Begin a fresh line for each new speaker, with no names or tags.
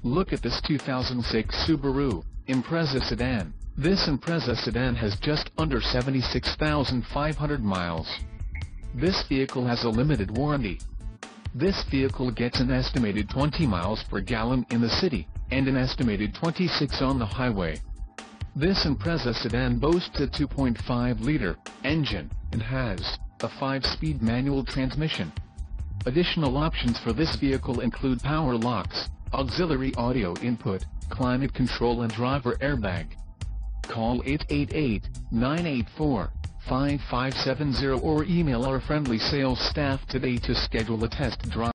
Look at this 2006 Subaru Impreza Sedan. This Impreza Sedan has just under 76,500 miles. This vehicle has a limited warranty. This vehicle gets an estimated 20 miles per gallon in the city, and an estimated 26 on the highway. This Impreza Sedan boasts a 2.5-liter engine, and has a 5-speed manual transmission. Additional options for this vehicle include power locks, auxiliary audio input, climate control and driver airbag. Call 888-984-5570 or email our friendly sales staff today to schedule a test drive.